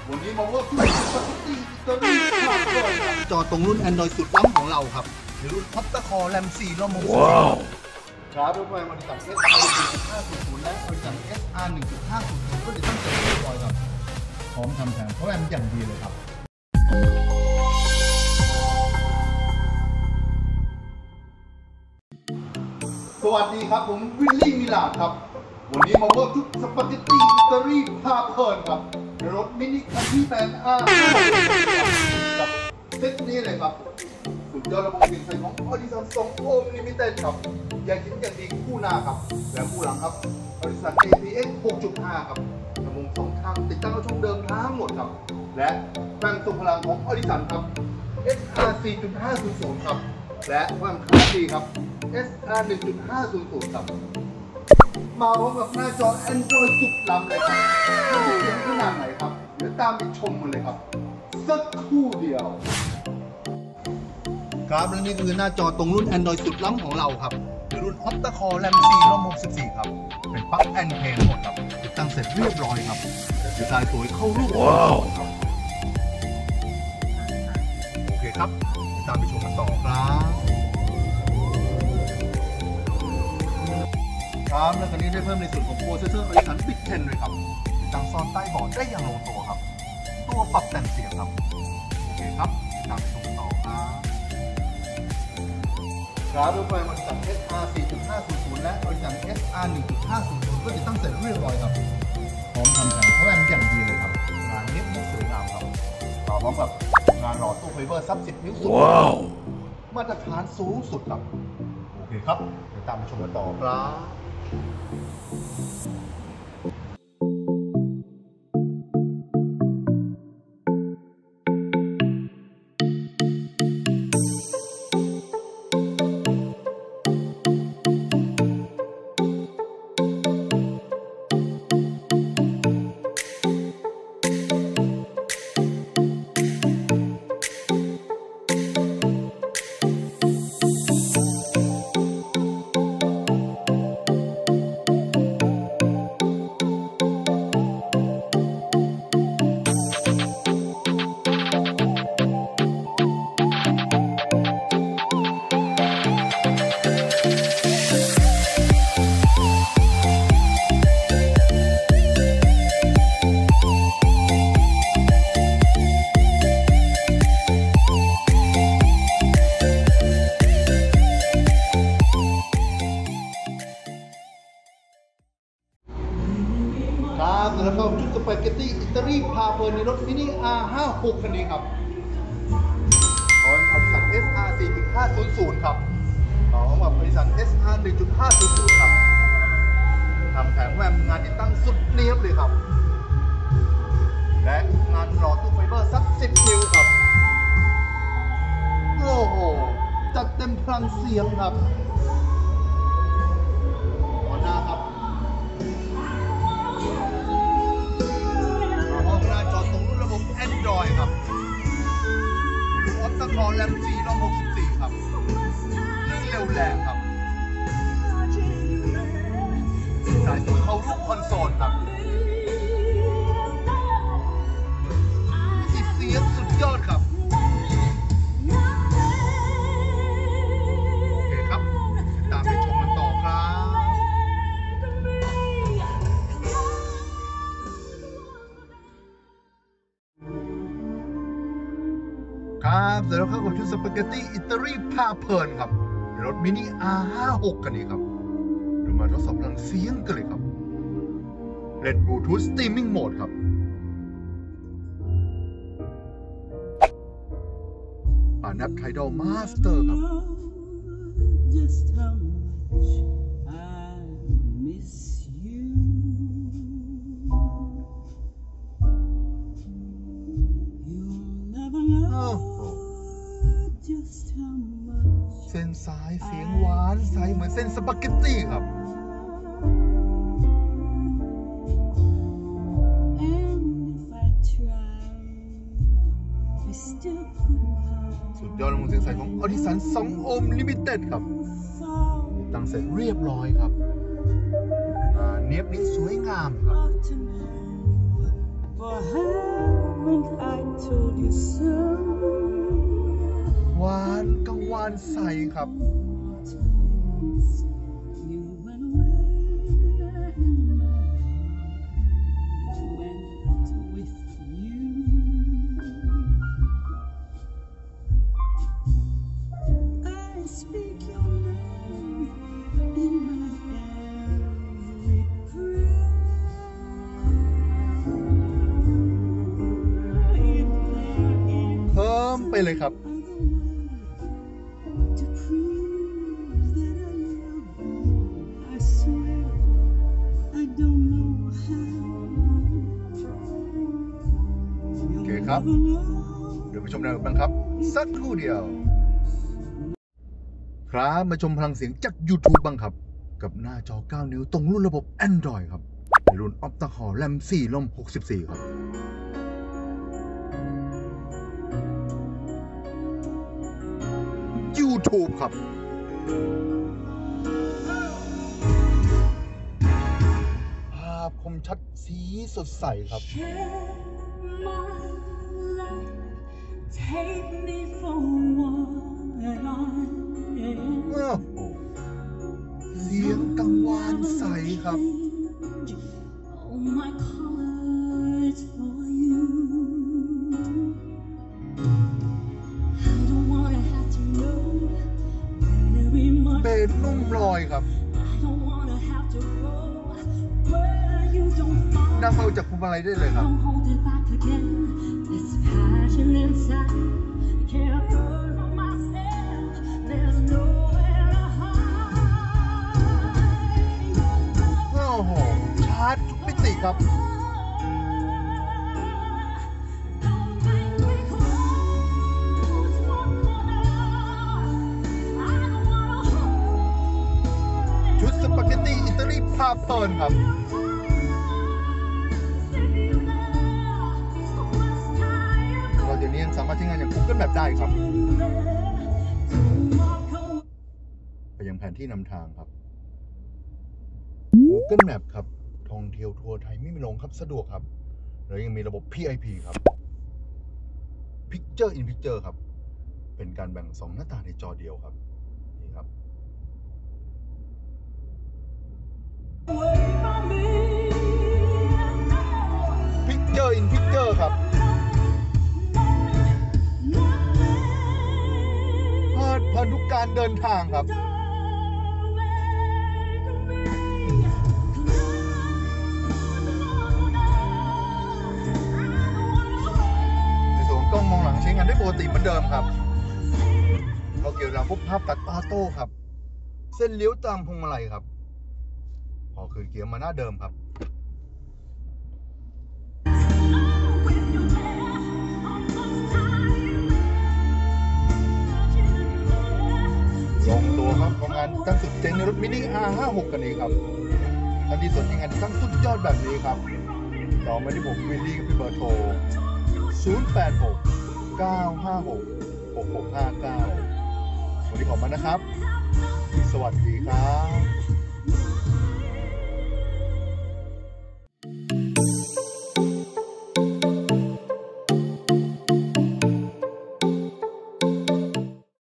วันนี้มาว่าที่สปาเกตตี้อิตาลีจอตรงรุ่น Android สุดล้ำของเราครับในรุ่น Octa-core RAM 4 ROM 6ครับด้วยบริษัท SR 1.500 และบริษัท SR 1.500 ก็จะต้องเสร็จเรียบร้อยครับพร้อมทำแผนเพราะแรมอย่างดีเลยครับสวัสดีครับผมวิลลี่มิลาดครับวันนี้มาเวิร์กชุดสปาเกตตี้อิตาลีพาเพลินครับในรถมินิคันที่แปดอาร์กับเซตนี้เลยครับสุดยอดระบบเสียงใส่ของออดิสัน2 Ohm Limited ครับแยกชิ้นแยกดีคู่หน้าครับและคู่หลังครับออดิสัน APX 6.5 ครับลำโพง2 ทางติดตั้งกระช่องเดิมทั้งหมดครับและแรงส่งพลังของออดิสันครับ SR 4.500 ครับและความคลาสดีครับ SR 1.500 ครับมาพร้อมกับหน้าจอ Android สุดล้ำเลยครับจะเสียงขนาดไหนครับเดี๋ยวตามไปชมกันเลยครับสักครู่เดียวครับและนี่คือหน้าจอตรงรุ่น Android สุดล้ำของเราครับรุ่น Octa-core RAM 4 ROM 64 ครับเป็นปลั๊กแอนด์เพลย์หมดครับติดตั้งเสร็จเรียบร้อยครับดีไซน์สวยเข้ารูปครับโอเคครับตามไปชมกันต่อครับและคันนี้ได้เพิ่มในส่วนของโปรเซสเซอร์ Ryzen Big 10เลยครับติดตั้งซ่อนใต้เบาะได้อย่างลงตัวครับตัวปรับแต่งเสียงครับโอเคครับตามไปชมกันต่อครับด้วยบริษัท SR 4.500 และบริษัท SR 1.500 ก็จะตั้งเสร็จเรียบร้อยครับพร้อมทำแผนเพราะแรมอย่างดีเลยครับงานเนียบสวยงามครับพร้อมกับงานหล่อตู้ไฟเบอร์ซับ10 นิ้วสูงมาตรฐานสูงสุดครับโอเคครับเดี๋ยวตามไปชมกันต่อครับแล้วก็ชุดสปาเกตตี้อิตาลีพาเพลินในรถมินิ R56 คันนี้ครับของบริษัท SR 4.500 ครับของบริษัท SR 1.500 ครับทำแผงแวมงานติดตั้งสุดเนียบเลยครับและงานหล่อตู้ไฟเบอร์ซับ10 นิ้วครับโอ้โหจัดเต็มพลังเสียงครับหัวหน้าครับAndroid ครับรุ่น Octa-core RAM 4 ROM 64 ครับเร็วแรงครับสายส่งเข้ารูปคอนโซลครับที่เสียงสุดยอดครับโอเคครับตามไปชมกันต่อครับเสร็จแล้วครับกับชุดสปาเกตตี้อิตาลีพาเพลินครับรถมินิ R56 คันนี้ครับเรามาทดสอบพลังเสียงกันเลยครับเล่นบลูทูธสตรีมมิ่งโหมดครับนับไทดอลมาสเตอร์ครับเส้นสายเสียงหวานใสเหมือนเส้นสปาเกตตี้ครับสุดยอดระบบเสียงใสของออดิสัน2 Ohm Limited ครับติดตั้งเสร็จเรียบร้อยครับเนียบนี้สวยงามครับหวานกังวานใสครับเพิ่มไปเลยครับโอเคครับเดี๋ยวไปชมกันบ้างครับสักครู่เดียวครับมาชมพลังเสียงจาก YouTube บ้างครับกับหน้าจอ 9 นิ้วตรงรุ่นระบบ Android ครับในรุ่น Octa-core RAM 4 ROM 64 ครับYouTube ครับภาพคมชัดสีสดใสครับเสียงกังวานใสครับเบสนุ่มลอยครับดังเบาจากพวงมาลัยได้เลยครับโอ้โหชาร์จทุกมิติครับชุดสปาเกตตี้อิตาลีพาเพลินครับเราเดี๋ยวนี้ยังสามารถใช้งานอย่าง Google Map ได้ครับไปยังแผนที่นำทางครับ Google Map ครับท่องเที่ยวทั่วไทยไม่มีลงครับสะดวกครับแล้วยังมีระบบ PIP ครับ Picture in Picture ครับเป็นการแบ่ง2หน้าต่างในจอเดียวครับนี่ครับPicture in Picture ครับเพลิดเพลินทุกการเดินทางครับในส่วนของกล้องมองหลังใช้งานได้ปกติเหมือนเดิมครับเราเกี่ยวกับพวกภาพตัดออโต้ครับเส้นเลี้ยวตามพวงมาลัยครับพอคืนเกียร์มาหน้าเดิมครับลงตัวครับของงานตั้งสุดเจ๋งในรถมินิ R56 กันนี้ครับทันทีสนใจงานตั้งสุดยอดแบบนี้ครับต่อมาที่ผมวิลลี่กับพี่เบอร์โทร086 956 6659วันนี้ขอบคุณนะครับสวัสดีครับ